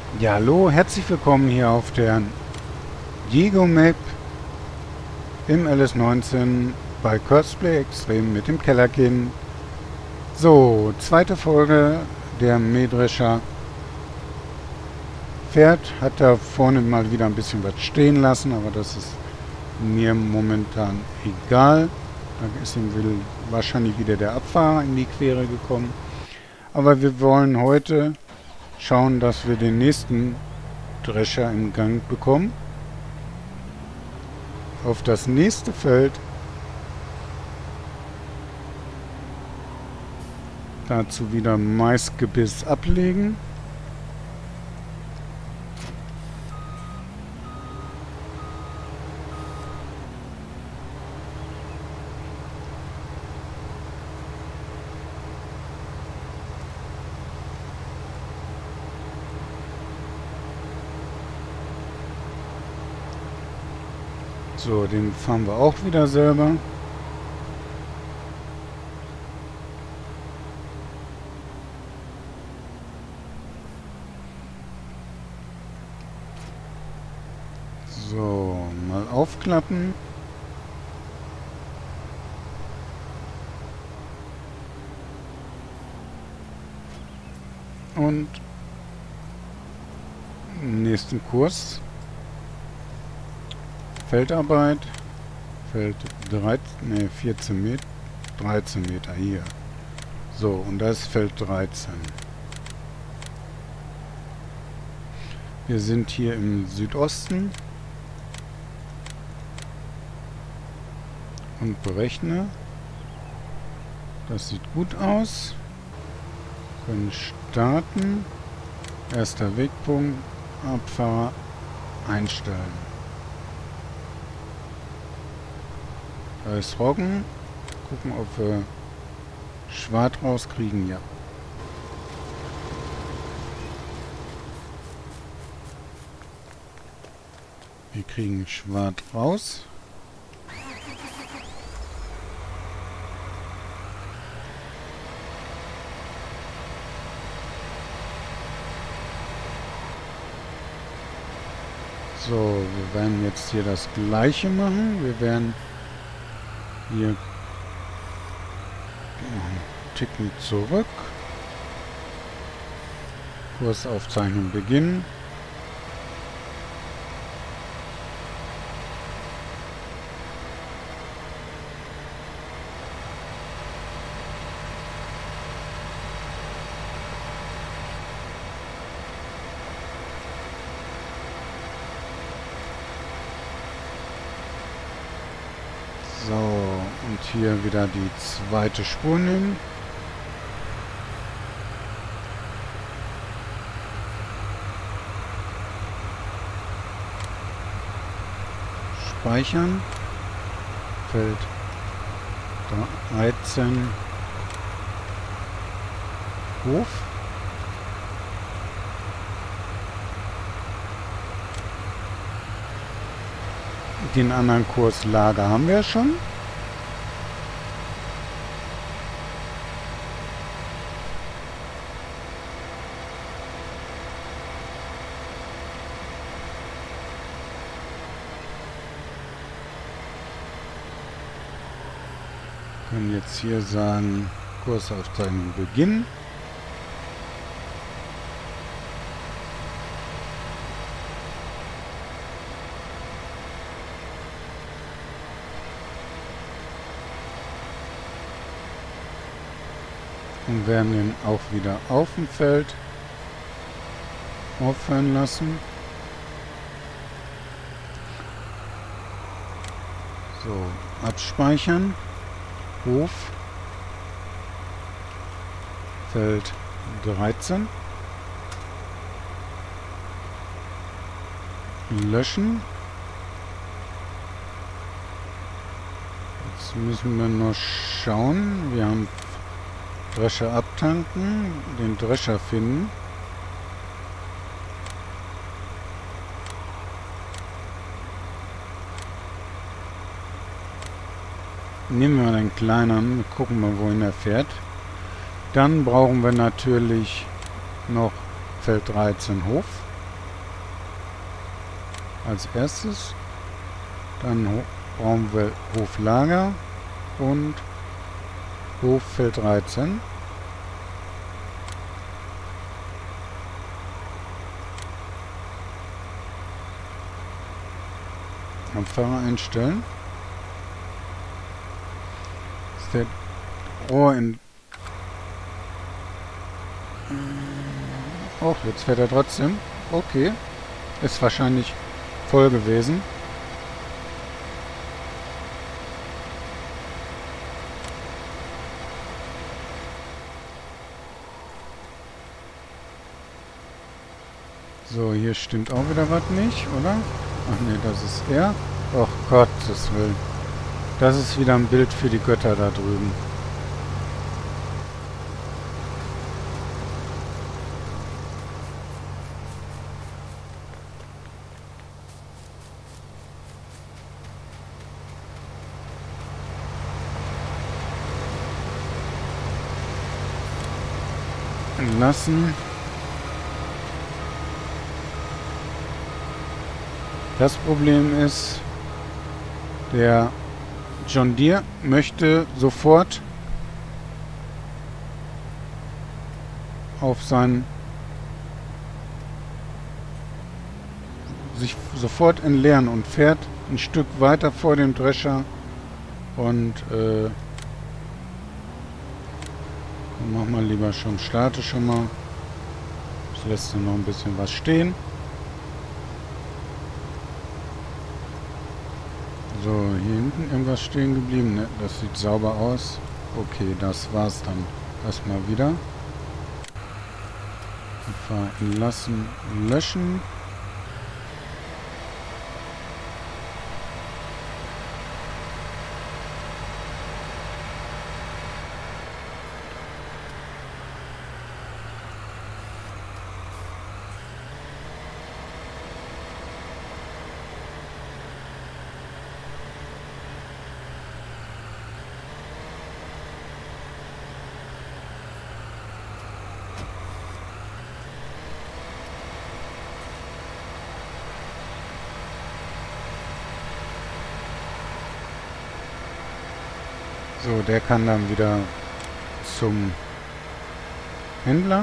Ja, hallo, herzlich willkommen hier auf der Diego Map im LS19 bei Cosplay Extrem mit dem Kellerkind. So, zweite Folge. Der Mähdrescher fährt, hat da vorne mal wieder ein bisschen was stehen lassen, aber das ist mir momentan egal. Da ist ihm wahrscheinlich wieder der Abfahrer in die Quere gekommen. Aber wir wollen heute schauen, dass wir den nächsten Drescher im Gang bekommen. Auf das nächste Feld. Dazu wieder Maisgebiss ablegen. So, den fahren wir auch wieder selber. So, mal aufklappen. Und nächsten Kurs. Feldarbeit. Feld 14 Meter. 13 Meter hier. So, und da ist Feld 13. Wir sind hier im Südosten. Und berechne. Das sieht gut aus. Können starten. Erster Wegpunkt. Abfahrer einstellen. Da ist Roggen. Gucken, ob wir Schwart rauskriegen. Ja. Wir kriegen Schwart raus. So, wir werden jetzt hier das gleiche machen. Wir werden hier einen Ticken zurück. Kursaufzeichnung beginnen. So, und hier wieder die zweite Spur nehmen. Speichern. Feld 13. Hof. Den anderen Kurs Lager haben wir schon. Können jetzt hier sagen, Kursaufzeichnung beginnen. Und werden den auch wieder auf dem Feld aufhören lassen. So, abspeichern. Hof. Feld 13. Löschen. Jetzt müssen wir noch schauen. Wir haben Drescher abtanken, den Drescher finden. Nehmen wir den kleineren, gucken wir, wohin er fährt. Dann brauchen wir natürlich noch Feld 13 Hof. als erstes. Dann brauchen wir Hoflager und Hoffeld 13. Abfahrer einstellen. Ist der Rohr in... Oh, jetzt fährt er trotzdem. Okay. Ist wahrscheinlich voll gewesen. So, hier stimmt auch wieder was nicht, oder? Ach nee, das ist er. Och Gottes Willen. Das ist wieder ein Bild für die Götter da drüben. Lassen. Das Problem ist, der John Deere möchte sofort auf sich sofort entleeren und fährt ein Stück weiter vor dem Drescher und mach mal lieber schon, starte schon mal. Das lässt noch ein bisschen was stehen. So, hier hinten irgendwas stehen geblieben. Ne? Das sieht sauber aus. Okay, das war's dann erstmal wieder. Lassen, löschen. So, der kann dann wieder zum Händler.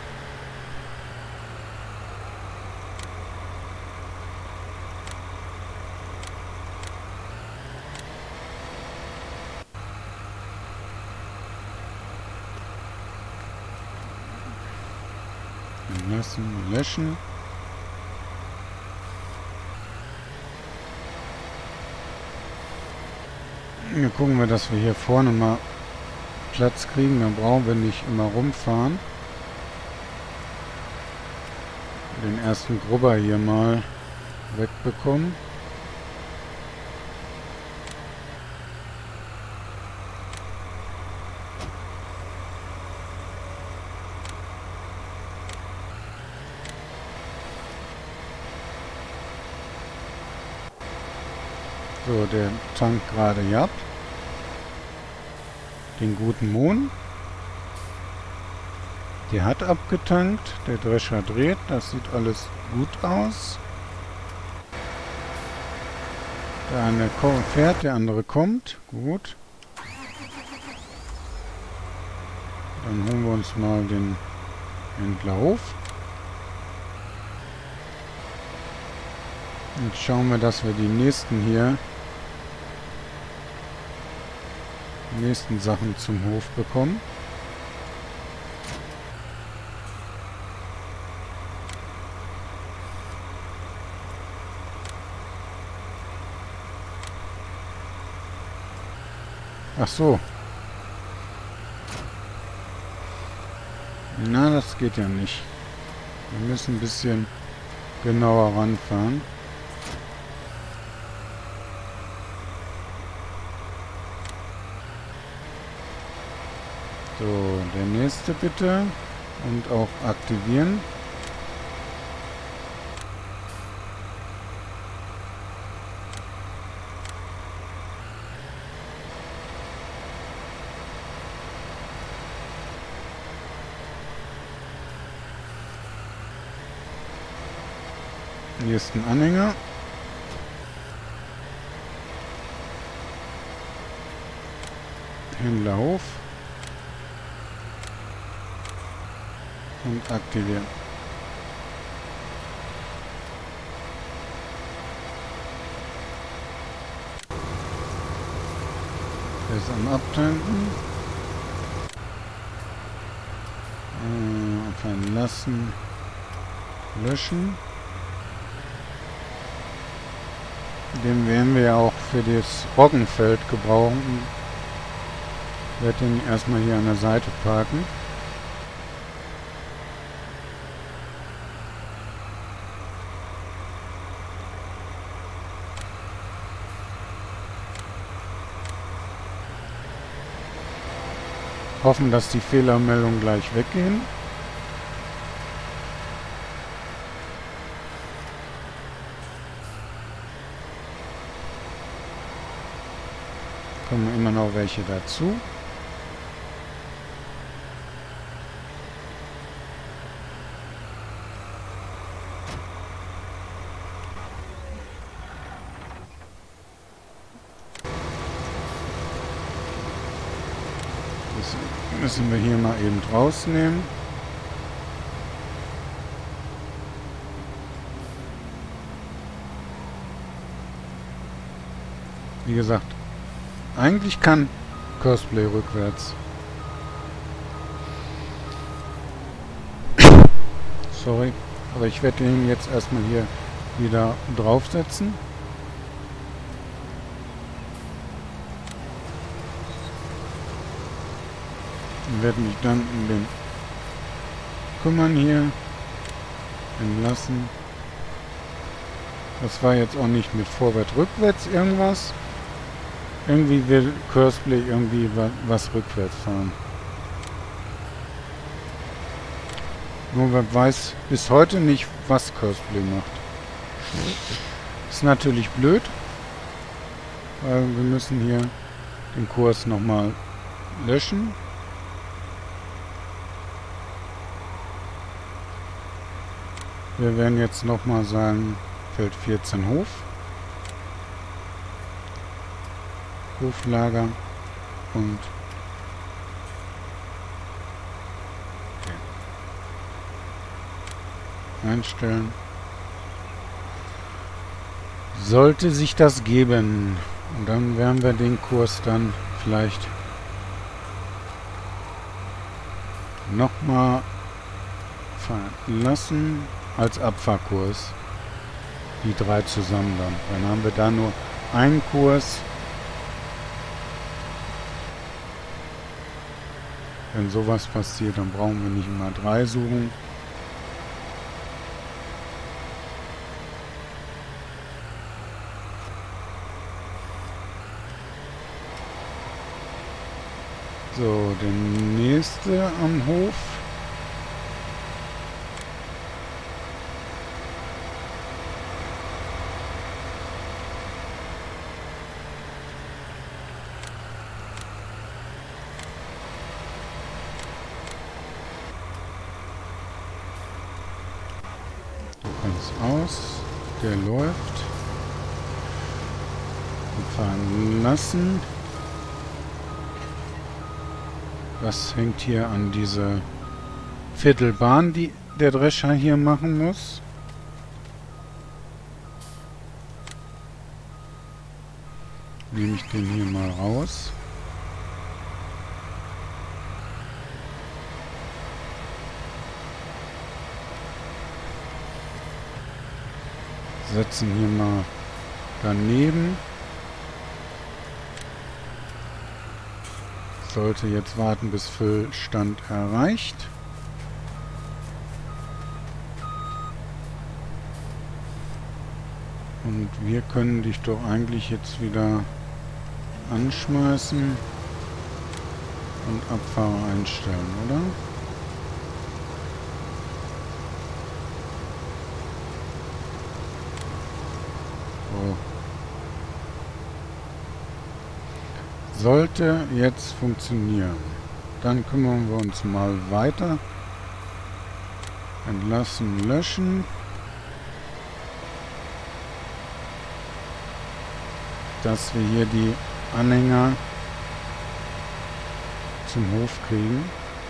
Lassen, löschen. Hier gucken wir, dass wir hier vorne mal Platz kriegen. Dann brauchen wir nicht immer rumfahren. Den ersten Grubber hier mal wegbekommen. So, der tankt gerade ab. Den guten Mohn. Der hat abgetankt. Der Drescher dreht. Das sieht alles gut aus. Der eine fährt, der andere kommt. Gut. Dann holen wir uns mal den Händlerhof. Jetzt schauen wir, dass wir die nächsten Sachen zum Hof bekommen. Ach so. Na, das geht ja nicht. Wir müssen ein bisschen genauer ranfahren. So, der nächste bitte. Und auch aktivieren. Hier ist ein Anhänger. Händlerhof und aktivieren. Er ist am Abtanken. Abfahren lassen. Löschen. Den werden wir ja auch für das Roggenfeld gebrauchen. Ich werde den erstmal hier an der Seite parken. Hoffen, dass die Fehlermeldungen gleich weggehen. Kommen immer noch welche dazu. Das müssen wir hier mal eben rausnehmen. Wie gesagt, eigentlich kann Cosplay rückwärts. Sorry, aber ich werde ihn jetzt erstmal hier wieder draufsetzen. Und werde mich dann um den kümmern hier. Entlassen. Das war jetzt auch nicht mit vorwärts, rückwärts irgendwas. Irgendwie will Cosplay irgendwie was rückwärts fahren. Nur wer weiß bis heute nicht, was Cosplay macht. Ist natürlich blöd, weil wir müssen hier den Kurs nochmal löschen. Wir werden jetzt nochmal sagen, Feld 14 Hof. Hoflager und einstellen. Sollte sich das geben, und dann werden wir den Kurs dann vielleicht nochmal verlassen als Abfahrkurs. Die 3 zusammen dann. Dann haben wir da nur einen Kurs. Wenn sowas passiert, dann brauchen wir nicht immer 3 suchen. So, der nächste am Hof. Aus, der läuft. Und fahren lassen. Was hängt hier an diese Viertelbahn, die der Drescher hier machen muss? Nehme ich den hier mal raus. Setzen hier mal daneben. Sollte jetzt warten, bis Füllstand erreicht. Und wir können dich doch eigentlich jetzt wieder anschmeißen und Abfahrer einstellen, oder? Sollte jetzt funktionieren. Dann kümmern wir uns mal weiter. Entlassen, löschen. Dass wir hier die Anhänger zum Hof kriegen.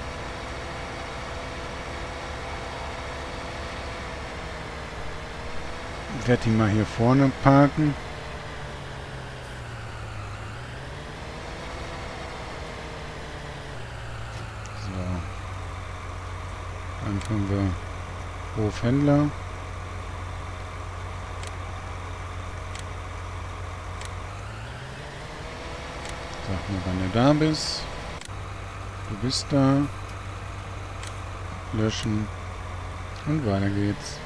Ich werde ihn mal hier vorne parken. So. Dann können wir Hofhändler. Sag mir, wann du da bist. Du bist da. Löschen. Und weiter geht's.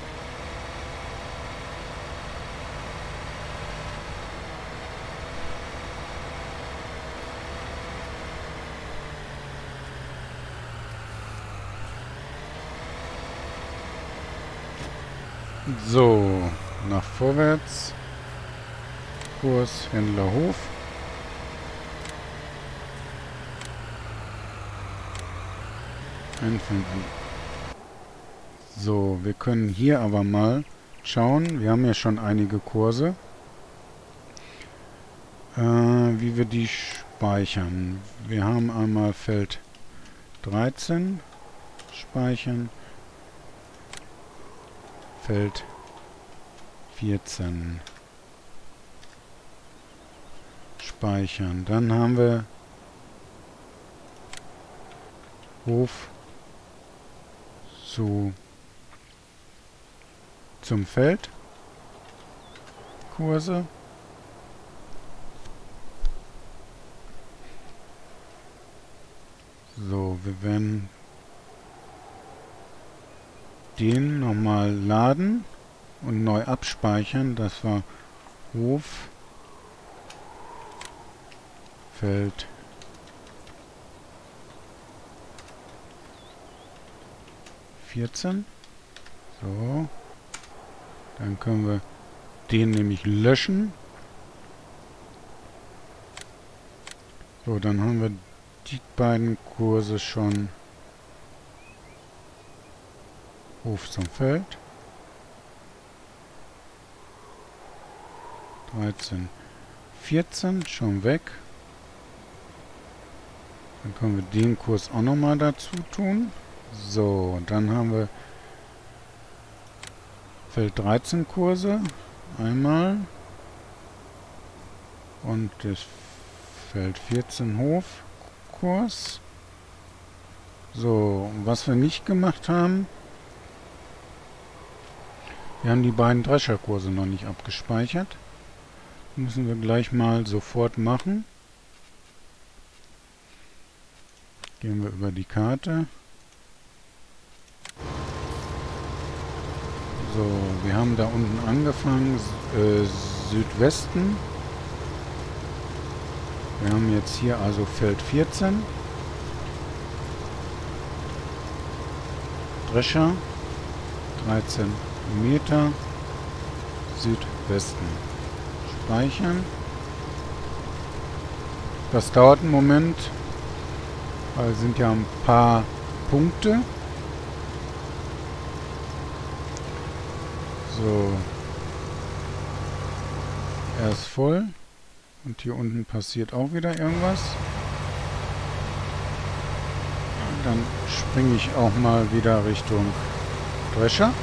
So, nach vorwärts. Kurs Händlerhof. Einfangen an. So, wir können hier aber mal schauen. Wir haben ja schon einige Kurse. Wie wir die speichern. Wir haben einmal Feld 13 speichern. Feld 14 speichern. Dann haben wir Hof zum Feld Kurse. So, wir werden den nochmal laden und neu abspeichern. Das war Hof Feld 14. So. Dann können wir den nämlich löschen. So, dann haben wir die beiden Kurse schon. Hof zum Feld. 13, 14 schon weg. Dann können wir den Kurs auch nochmal dazu tun. So, dann haben wir Feld 13 Kurse. Einmal. Und das Feld 14 Hofkurs. So, was wir nicht gemacht haben. Wir haben die beiden Drescherkurse noch nicht abgespeichert. Müssen wir gleich mal sofort machen. Gehen wir über die Karte. So, wir haben da unten angefangen, Südwesten. Wir haben jetzt hier also Feld 14. Drescher, 13 Meter, Südwesten. Speichern. Das dauert einen Moment, weil es sind ja ein paar Punkte. So. Er ist voll. Und hier unten passiert auch wieder irgendwas. Und dann springe ich auch mal wieder Richtung Drescher.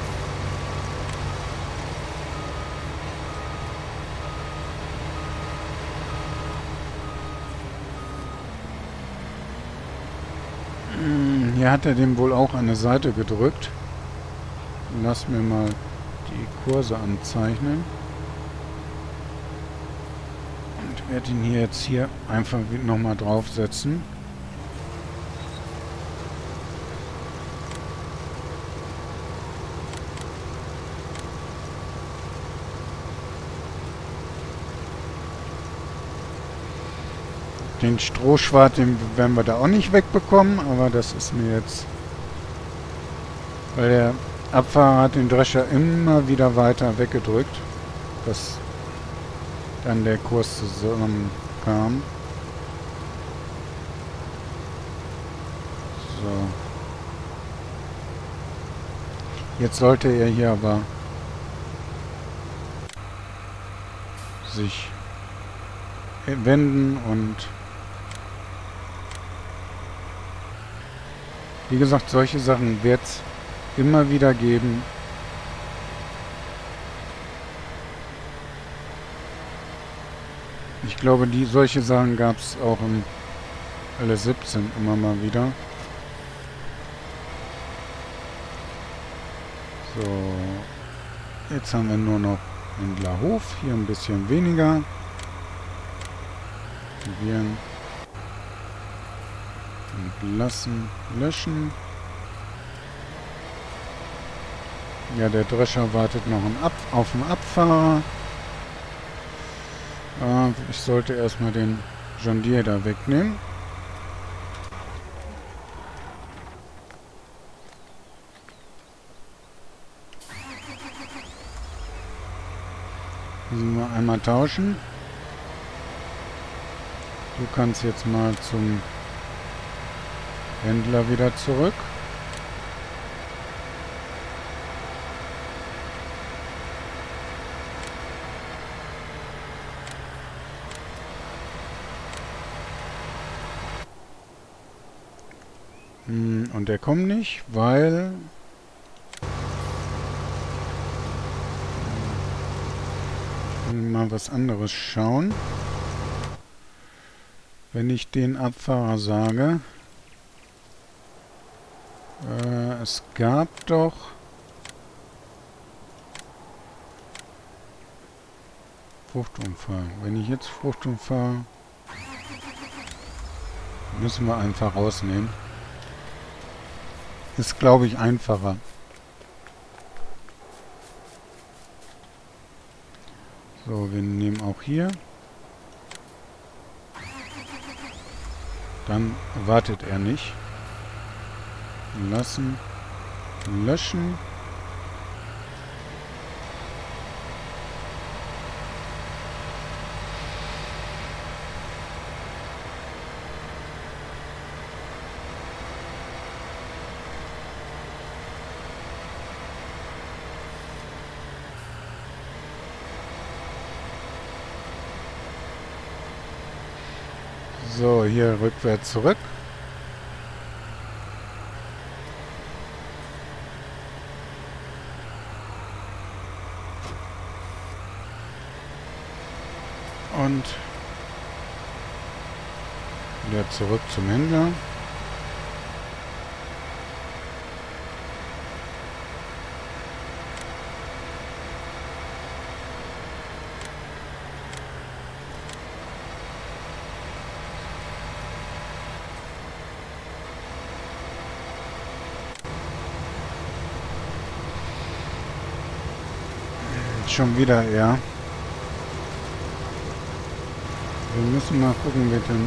Hier hat er dem wohl auch eine Seite gedrückt. Lass mir mal die Kurse anzeichnen. Und werde ihn hier jetzt einfach nochmal draufsetzen. Den Strohschwart, den werden wir da auch nicht wegbekommen, aber das ist mir jetzt... Weil der Abfahrer hat den Drescher immer wieder weiter weggedrückt, dass dann der Kurs zusammenkam. So. Jetzt sollte er hier aber sich wenden und Wie gesagt, solche Sachen wird es immer wieder geben. Ich glaube, solche Sachen gab es auch im LS17 immer mal wieder. So, jetzt haben wir nur noch Händlerhof, hier ein bisschen weniger. Aktivieren. Entlassen, löschen. Ja, der Drescher wartet noch auf den Abfahrer. Ich sollte erstmal den John Deere da wegnehmen. Müssen wir einmal tauschen. Du kannst jetzt mal zum Händler wieder zurück. Und der kommt nicht, weil... Ich will mal was anderes schauen. Wenn ich den Abfahrer sage... es gab doch... Fruchtunfall. Wenn ich jetzt Fruchtunfall... müssen wir einfach rausnehmen. Ist, glaube ich, einfacher. So, wir nehmen auch hier. Dann wartet er nicht. Lassen. Löschen. So, hier rückwärts zurück. Und wieder zurück zum Händler. Schon wieder er. Wir müssen mal gucken, wie denn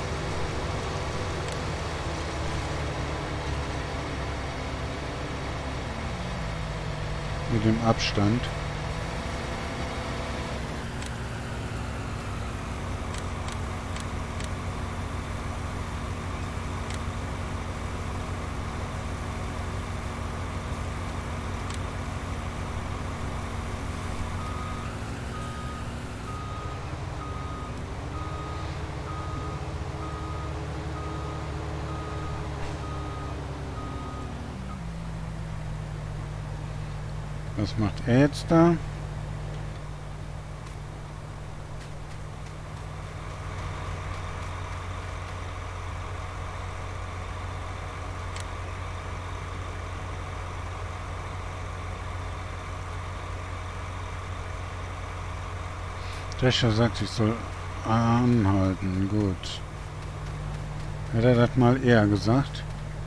mit dem Abstand. Was macht er jetzt da? Drescher sagt, ich soll anhalten. Gut. Hätte er das mal eher gesagt?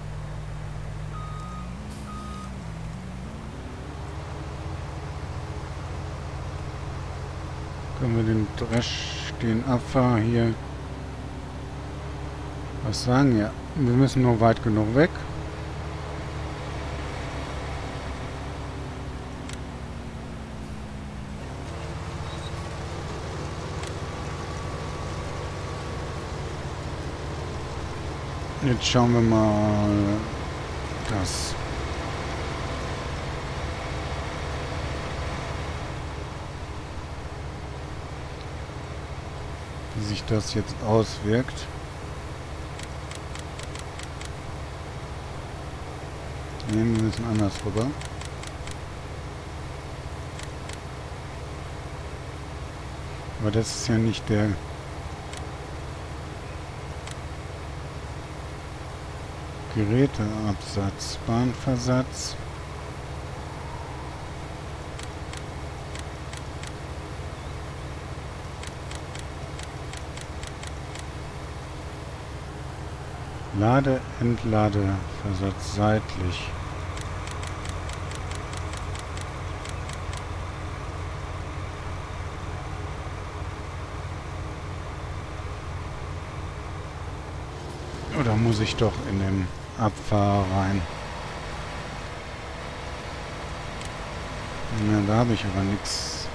Können wir den Abfahrer hier was sagen? Ja, wir müssen nur weit genug weg. Jetzt schauen wir mal das. Wie sich das jetzt auswirkt. Ne, wir müssen anders rüber. Aber das ist ja nicht der... Geräteabsatz, Bahnversatz. Lade, Entlade, Versatz seitlich. Oder muss ich doch in den Abfahrer rein? Ja, da habe ich aber nichts.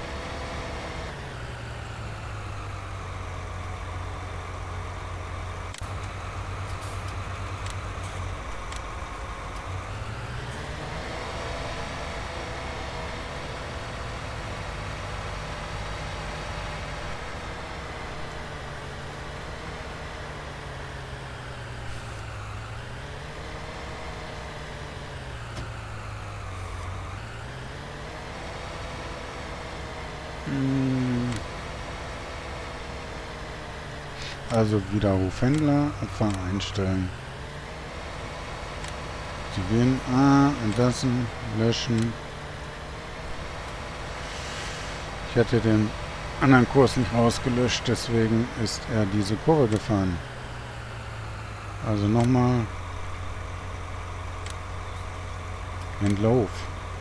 Also Widerrufhändler, Abfahrer einstellen. Sie wählen A, entlassen, löschen. Ich hatte den anderen Kurs nicht rausgelöscht, deswegen ist er diese Kurve gefahren. Also nochmal Entlauf.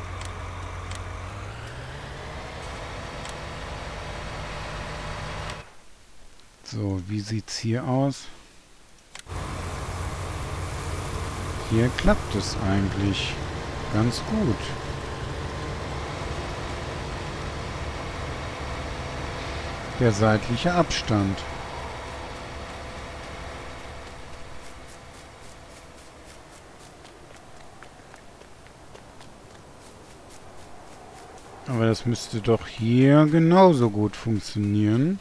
So, wie sieht's hier aus? Hier klappt es eigentlich ganz gut. Der seitliche Abstand. Aber das müsste doch hier genauso gut funktionieren.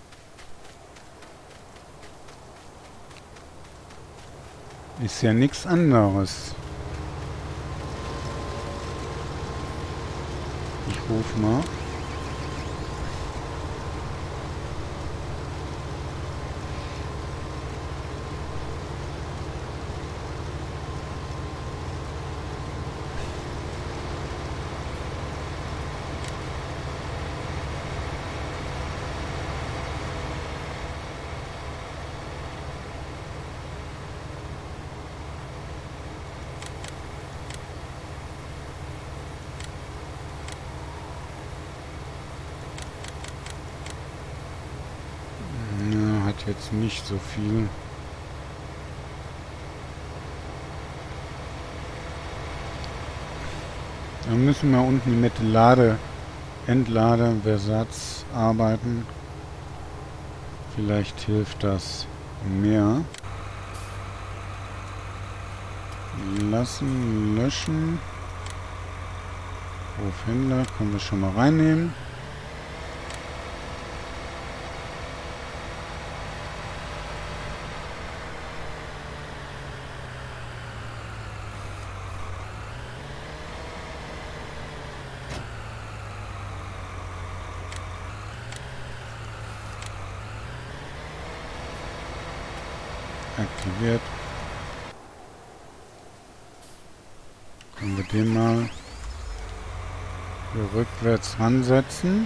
Ist ja nichts anderes. Ich rufe mal. Jetzt nicht so viel. Dann müssen wir unten mit Lade, Entlade, Versatz arbeiten. Vielleicht hilft das mehr. Lassen, löschen. Rufhändler können wir schon mal reinnehmen. Aktiviert. Können wir den mal hier rückwärts ransetzen.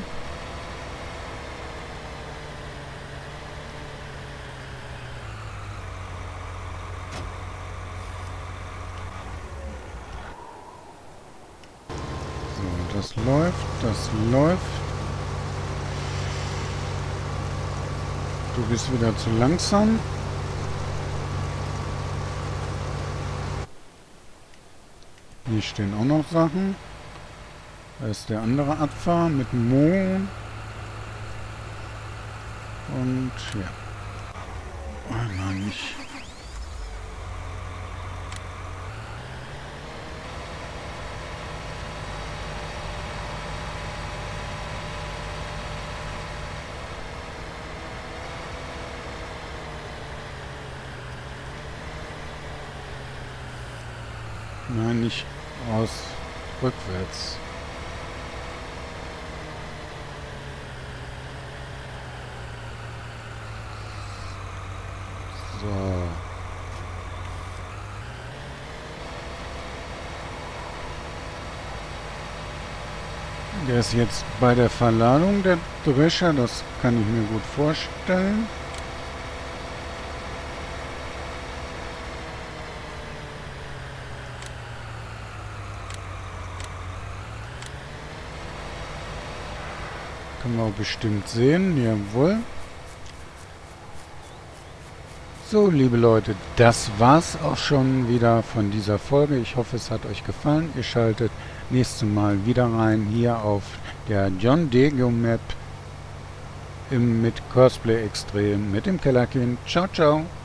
So, das läuft, das läuft. Du bist wieder zu langsam. Hier stehen auch noch Sachen. Da ist der andere Abfahrer mit Mo. Und ja. Oh nein, nicht. Nein, nicht aus. Rückwärts. So. Der ist jetzt bei der Verladung, der Drescher, das kann ich mir gut vorstellen. Können wir auch bestimmt sehen, jawohl. So, liebe Leute, das war's auch schon wieder von dieser Folge. Ich hoffe, es hat euch gefallen. Ihr schaltet nächstes Mal wieder rein, hier auf der John Deere Map mit Cosplay Extrem mit dem Kellerkind. Ciao, ciao.